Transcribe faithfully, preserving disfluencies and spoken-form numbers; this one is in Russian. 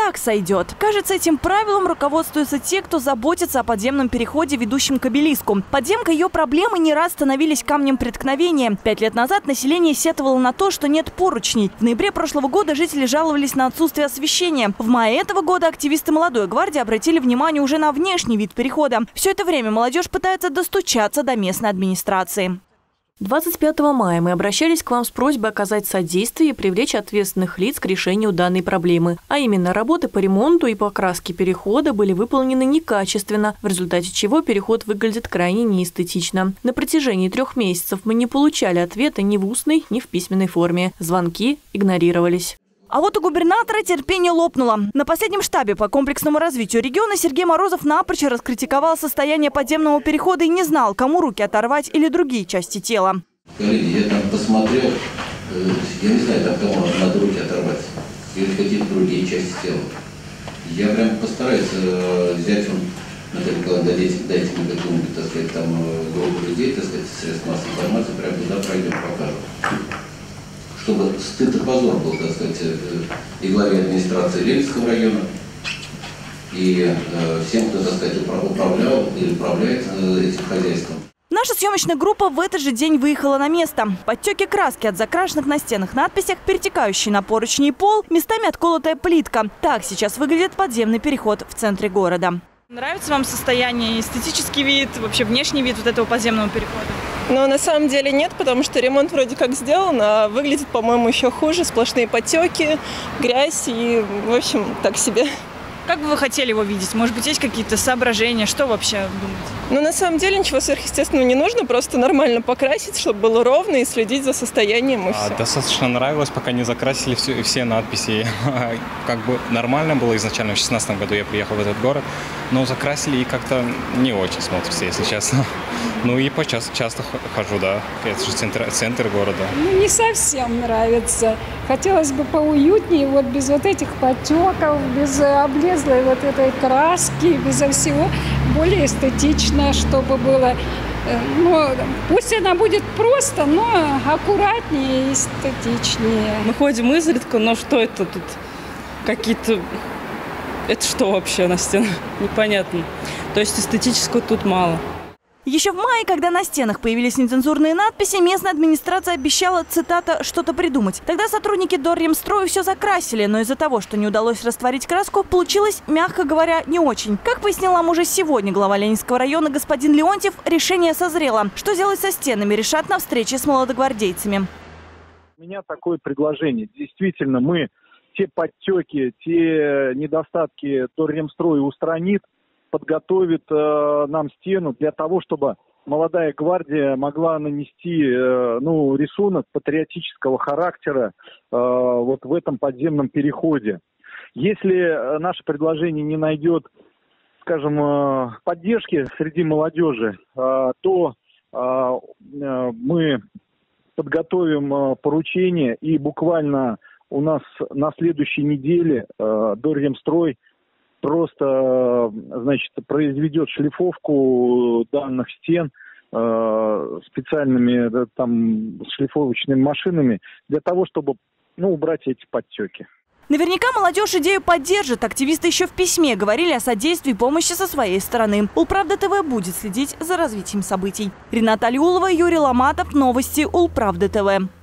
так сойдет. Кажется, этим правилом руководствуются те, кто заботится о подземном переходе, ведущем к обелиску. Подземка и ее проблемы не раз становились камнем преткновения. Пять лет назад население сетовало на то, что нет поручней. В ноябре прошлого года жители жаловались на отсутствие освещения. В мае этого года активисты «Молодой гвардии» обратили внимание уже на внешний вид перехода. Все это время молодежь пытается достучаться до местной администрации. двадцать пятого мая мы обращались к вам с просьбой оказать содействие и привлечь ответственных лиц к решению данной проблемы. А именно, работы по ремонту и покраске перехода были выполнены некачественно, в результате чего переход выглядит крайне неэстетично. На протяжении трех месяцев мы не получали ответа ни в устной, ни в письменной форме. Звонки игнорировались. А вот у губернатора терпение лопнуло. На последнем штабе по комплексному развитию региона Сергей Морозов напрочь раскритиковал состояние подземного перехода и не знал, кому руки оторвать или другие части тела. Коллеги, я там посмотрел, я не знаю, там кому надо руки оторвать или какие-то другие части тела. Я прям постараюсь взять, Наталья Николаевна, дайте, дайте мне какую-нибудь, так сказать, там группу людей, так сказать, средств массовой информации, прям туда пройдем, покажем. Чтобы стыд и позор был, так сказать, и главе администрации Ленинского района, и э, всем, кто, так сказать, управлял или управляет э, этим хозяйством. Наша съемочная группа в этот же день выехала на место. Подтеки краски от закрашенных на стенах надписях, перетекающий на поручни и пол, местами отколотая плитка. Так сейчас выглядит подземный переход в центре города. Нравится вам состояние, эстетический вид, вообще внешний вид вот этого подземного перехода? Но на самом деле нет, потому что ремонт вроде как сделан, а выглядит, по-моему, еще хуже. Сплошные потеки, грязь и, в общем, так себе. Как бы вы хотели его видеть? Может быть, есть какие-то соображения? Что вообще думаете? Ну, на самом деле, ничего сверхъестественного не нужно. Просто нормально покрасить, чтобы было ровно, и следить за состоянием, и а, все. Достаточно нравилось, пока не закрасили все, все надписи. Как бы нормально было изначально. В две тысячи шестнадцатом году я приехал в этот город, но закрасили и как-то не очень смотрится, если честно. Ну и часто, часто хожу, да. Это же центр, центр города. Ну, не совсем нравится. Хотелось бы поуютнее, вот без вот этих потеков, без облезлой вот этой краски, безо всего. Более эстетично, чтобы было. Ну, пусть она будет просто, но аккуратнее и эстетичнее. Мы ходим изредка, но что это тут? Какие-то... Это что вообще на стенах? Непонятно. То есть эстетического тут мало. Еще в мае, когда на стенах появились нецензурные надписи, местная администрация обещала, цитата, что-то придумать. Тогда сотрудники Дорремстроя все закрасили, но из-за того, что не удалось растворить краску, получилось, мягко говоря, не очень. Как пояснил нам уже сегодня глава Ленинского района господин Леонтьев, решение созрело. Что делать со стенами, решат на встрече с молодогвардейцами. У меня такое предложение. Действительно, мы те подтеки, те недостатки Дорремстрой устранит, подготовит э, нам стену для того, чтобы молодая гвардия могла нанести э, ну, рисунок патриотического характера э, вот в этом подземном переходе. Если наше предложение не найдет, скажем, э, поддержки среди молодежи, э, то э, э, мы подготовим э, поручение, и буквально у нас на следующей неделе э, Дорремстрой просто, значит, произведет шлифовку данных стен э, специальными да, там шлифовочными машинами для того, чтобы, ну, убрать эти подтеки. Наверняка молодежь идею поддержит. Активисты еще в письме говорили о содействии и помощи со своей стороны. Улправда ТВ будет следить за развитием событий. Рената Алиулова, Юрий Ломатов. Новости Улправда ТВ.